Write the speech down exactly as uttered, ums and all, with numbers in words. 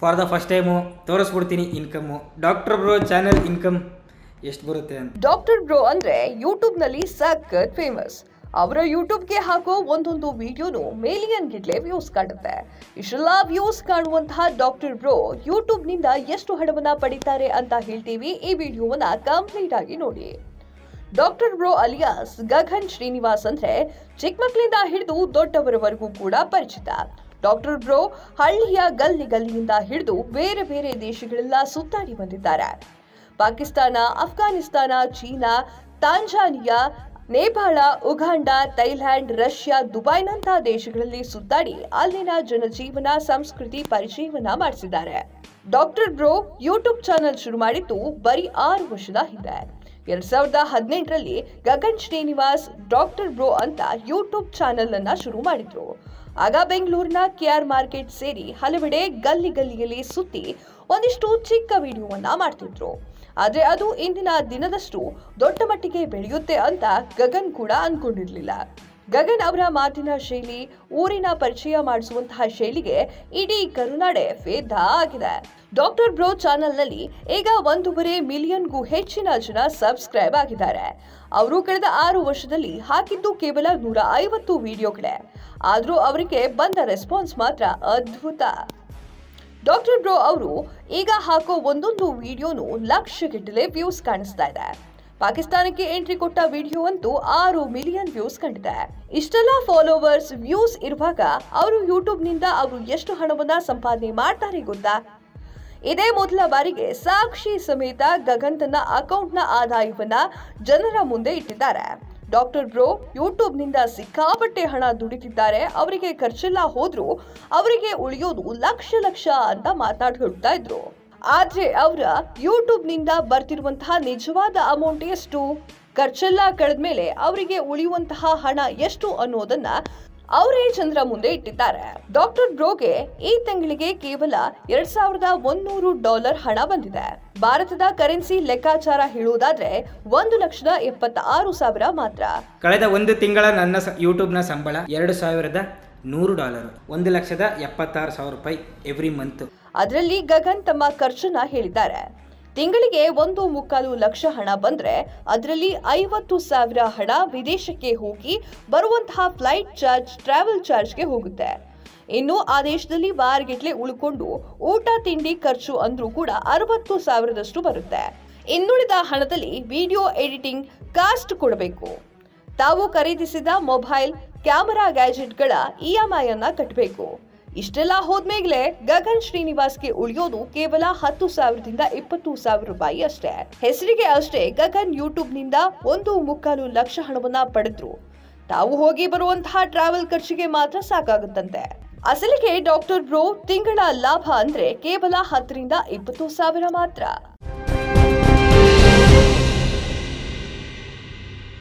For the first time ತೋರಿಸ್ಬಿಡ್ತೀನಿ income. Doctor bro channel income ಎಷ್ಟು ಬರುತ್ತೆ ಅಂತ. ಡಾಕ್ಟರ್ ಬ್ರೋ ಅಂದ್ರೆ ಯೂಟ್ಯೂಬ್ ನಲ್ಲಿ ಸಖತ್ ಫೇಮಸ್. ಅವರ ಯೂಟ್ಯೂಬ್ಗೆ ಹಾಕೋ ಒಂದೊಂದು ವಿಡಿಯೋನು ಮಿಲಿಯನ್ ಗಿಟ್ಲೆ ವ್ಯೂಸ್ ಕಾಣುತ್ತೆ. ಇಷ್ಟೆಲ್ಲ ವ್ಯೂಸ್ ಕಾಣುವಂತಹ ಡಾಕ್ಟರ್ ಬ್ರೋ ಯೂಟ್ಯೂಬ್ ನಿಂದ ಎಷ್ಟು ಹಣವನ್ನ ಪಡಿತಾರೆ ಅಂತ ಹೇಳ್ತೀವಿ. ಈ ವಿಡಿಯೋವನ್ನ ಕಂಪ್ಲೀಟ್ ಆಗಿ ನೋಡಿ. Doctor bro alias Gagan Srinivas ಅಂದ್ರೆ ಚಿಕ್ಕ ಮಕ್ಕಳಿಂದ ಹಿಡಿದು ದೊಡ್ಡವರವರೆಗೂ ಕೂಡ ಪರಿಚಿತ. ಡಾಕ್ಟರ್ ಬ್ರೋ ಹಳ್ಳಿಯ ಗಲ್ಲಿ ಗಲ್ಲಿಯಿಂದ ಹಿಡಿದು ಬೇರೆ ಬೇರೆ ದೇಶಗಳೆಲ್ಲ ಸುತ್ತಾಡಿ ಬಂದಿದ್ದಾರೆ. Pakistan, Afghanistan, China, Tanzania, Nepal, Uganda, Thailand, Russia, ದುಬೈನಂತಹ ದೇಶಗಳಲ್ಲಿ ಸುತ್ತಾಡಿ ಅಲ್ಲಿನ ಜನಜೀವನ, ಸಂಸ್ಕೃತಿ ಪರಿಚಯವನ್ನ ಮಾಡಿಸಿದ್ದಾರೆ. ಡಾಕ್ಟರ್ ಬ್ರೋ ಯೂಟ್ಯೂಬ್ ಚಾನೆಲ್ ಶುರು ಮಾಡಿದ್ದು ಬರೀ ಆರು ವರ್ಷದ ಹಿಂದೆ. ಎರಡ್ ಸಾವಿರದ ಹದಿನೆಂಟರಲ್ಲಿ ಗಗನ್ ಶ್ರೀನಿವಾಸ್ ಡಾಕ್ಟರ್ ಬ್ರೋ ಅಂತ ಯೂಟ್ಯೂಬ್ ಚಾನೆಲ್ ಅನ್ನ ಶುರು ಮಾಡಿದ್ರು. ಆಗ ಬೆಂಗಳೂರಿನ ಕೆಆರ್ ಮಾರ್ಕೆಟ್ ಸೇರಿ ಹಲವೆಡೆ ಗಲ್ಲಿ ಗಲ್ಲಿಯಲ್ಲಿ ಸುತ್ತಿ ಒಂದಿಷ್ಟು ಚಿಕ್ಕ ವಿಡಿಯೋವನ್ನ ಮಾಡ್ತಿದ್ರು. ಆದ್ರೆ ಅದು ಇಂದಿನ ದಿನದಷ್ಟು ದೊಡ್ಡ ಮಟ್ಟಿಗೆ ಬೆಳೆಯುತ್ತೆ ಅಂತ ಗಗನ್ ಕೂಡ ಅನ್ಕೊಂಡಿರ್ಲಿಲ್ಲ. ಗಗನ್ ಅವರ ಮಾತಿನ ಶೈಲಿ, ಊರಿನ ಪರಿಚಯ ಮಾಡಿಸುವಂತಹ ಶೈಲಿಗೆ ಇಡೀ ಕರುನಾಡೆ ಫೇದಾ ಆಗಿದೆ. ಡಾಕ್ಟರ್ ಬ್ರೋ ಚಾನೆಲ್ ನಲ್ಲಿ ಈಗ ಒಂದೂವರೆ ಮಿಲಿಯನ್ಗೂ ಹೆಚ್ಚಿನ ಜನ ಸಬ್ಸ್ಕ್ರೈಬ್ ಆಗಿದ್ದಾರೆ. ಅವರು ಕಳೆದ ಆರು ವರ್ಷದಲ್ಲಿ ಹಾಕಿದ್ದು ಕೇವಲ ನೂರ ಐವತ್ತು ವಿಡಿಯೋಗಳೇ. ಆದ್ರೂ ಅವರಿಗೆ ಬಂದ ರೆಸ್ಪಾನ್ಸ್ ಮಾತ್ರ ಅದ್ಭುತ. ಡಾಕ್ಟರ್ ಬ್ರೋ ಅವರು ಈಗ ಹಾಕೋ ಒಂದೊಂದು ವಿಡಿಯೋನು ಲಕ್ಷಗಟ್ಟಲೆ ವ್ಯೂಸ್ ಕಾಣಿಸ್ತಾ ಇದೆ. ಪಾಕಿಸ್ತಾನಕ್ಕೆ ಎಂಟ್ರಿ ಕೊಟ್ಟ ವಿಡಿಯೋ ಅಂತೂ ಆರು ಮಿಲಿಯನ್ ವ್ಯೂಸ್ ಕಂಡಿದೆ. ಇಷ್ಟೆಲ್ಲ ಫಾಲೋವರ್ಸ್, ವ್ಯೂಸ್ ಇರುವಾಗ ಅವರು ಯೂಟ್ಯೂಬ್ ನಿಂದ ಅವರು ಎಷ್ಟು ಹಣವನ್ನ ಸಂಪಾದನೆ ಮಾಡ್ತಾರೆ ಗೊತ್ತಾ? ಇದೇ ಮೊದಲ ಬಾರಿಗೆ ಸಾಕ್ಷಿ ಸಮೇತ ಗಗನ್ ತನ್ನ ಅಕೌಂಟ್ನ ಆದಾಯವನ್ನ ಜನರ ಮುಂದೆ ಇಟ್ಟಿದ್ದಾರೆ. ಡಾಕ್ಟರ್ ಬ್ರೋ ಯೂಟ್ಯೂಬ್ ನಿಂದ ಸಿಕ್ಕಾಪಟ್ಟೆ ಹಣ ದುಡಿತಿದ್ದಾರೆ. ಅವರಿಗೆ ಖರ್ಚೆಲ್ಲ ಹೋದ್ರು ಅವರಿಗೆ ಉಳಿಯೋದು ಲಕ್ಷ ಲಕ್ಷ ಅಂತ ಮಾತಾಡ್ಕೊಳ್ತಾ ಇದ್ರು. ಆದ್ರೆ ಅವರ ಯೂಟ್ಯೂಬ್ ನಿಂದ ಬರ್ತಿರುವಂತಹ ನಿಜವಾದ ಅಮೌಂಟ್ ಎಷ್ಟು, ಖರ್ಚೆಲ್ಲ ಕಳೆದ್ಮೇಲೆ ಅವರಿಗೆ ಉಳಿಯುವಂತಹ ಹಣ ಎಷ್ಟು ಅನ್ನೋದನ್ನ ಅವರೇ ಜನರ ಮುಂದೆ ಇಟ್ಟಿದ್ದಾರೆ. ಡಾಕ್ಟರ್ ಬ್ರೋಗೆ ಈ ತಿಂಗಳಿಗೆ ಕೇವಲ ಎರಡ್ ಸಾವಿರದ ಒಂದೂರು ಡಾಲರ್ ಹಣ ಬಂದಿದೆ. ಭಾರತದ ಕರೆನ್ಸಿ ಲೆಕ್ಕಾಚಾರ ಹೇಳುವುದಾದ್ರೆ ಒಂದು ಲಕ್ಷದ ಎಪ್ಪತ್ತ ಆರು ಸಾವಿರ ಮಾತ್ರ. ಕಳೆದ ಒಂದು ತಿಂಗಳ ನನ್ನ ಯೂಟ್ಯೂಬ್ನ ಸಂಬಳ ಎರಡು ಸಾವಿರದ ನೂರು ಡಾಲರ್, ಒಂದು ಲಕ್ಷದ ಎಪ್ಪತ್ತಾರು ಸಾವಿರ ರೂಪಾಯಿ ಎವ್ರಿ ಮಂತ್. ಅದರಲ್ಲಿ ಗಗನ್ ತಮ್ಮ ಖರ್ಚನ್ನ ಹೇಳಿದ್ದಾರೆ. ತಿಂಗಳಿಗೆ ಒಂದು ಮುಕ್ಕಾಲು ಲಕ್ಷ ಹಣ ಬಂದ್ರೆ ಅದರಲ್ಲಿ ಐವತ್ತು ಸಾವಿರ ಹಣ ವಿದೇಶಕ್ಕೆ ಹೋಗಿ ಬರುವಂತಹ ಫ್ಲೈಟ್ ಚಾರ್ಜ್, ಟ್ರಾವೆಲ್ ಚಾರ್ಜ್ಗೆ ಹೋಗುತ್ತೆ. ಇನ್ನು ಆ ದೇಶದಲ್ಲಿ ವಾರಗಟ್ಲೆ ಉಳ್ಕೊಂಡು ಊಟ ತಿಂಡಿ ಖರ್ಚು ಅಂದ್ರೂ ಕೂಡ ಅರವತ್ತು ಸಾವಿರದಷ್ಟು ಬರುತ್ತೆ. ಇನ್ನುಳಿದ ಹಣದಲ್ಲಿ ವಿಡಿಯೋ ಎಡಿಟಿಂಗ್ ಕಾಸ್ಟ್ ಕೊಡಬೇಕು. ತಾವು ಖರೀದಿಸಿದ ಮೊಬೈಲ್, ಕ್ಯಾಮೆರಾ, ಗ್ಯಾಜೆಟ್ಗಳ ಇ ಎಂ ಐ ಅನ್ನ ಕಟ್ಟಬೇಕು. ಇಷ್ಟೆಲ್ಲ ಹೋದ್ಮೇಲೆ ಗಗನ್ ಶ್ರೀನಿವಾಸ್ಗೆ ಉಳಿಯೋದು ಕೇವಲ ಹತ್ತು ಸಾವಿರದಿಂದ ಇಪ್ಪತ್ತು ಸಾವಿರ ರೂಪಾಯಿ ಅಷ್ಟೇ. ಹೆಸರಿಗೆ ಅಷ್ಟೇ ಗಗನ್ ಯೂಟ್ಯೂಬ್ ನಿಂದ ಒಂದು ಮುಕ್ಕಾಲು ಲಕ್ಷ ಹಣವನ್ನ ಪಡೆದ್ರು. ತಾವು ಹೋಗಿ ಬರುವಂತಹ ಟ್ರಾವೆಲ್ ಖರ್ಚಿಗೆ ಮಾತ್ರ ಸಾಕಾಗುತ್ತಂತೆ. ಅಸಲಿಗೆ ಡಾಕ್ಟರ್ ಬ್ರೋ ತಿಂಗಳ ಲಾಭ ಅಂದ್ರೆ ಕೇವಲ ಹತ್ತರಿಂದ ಇಪ್ಪತ್ತು ಸಾವಿರ ಮಾತ್ರ.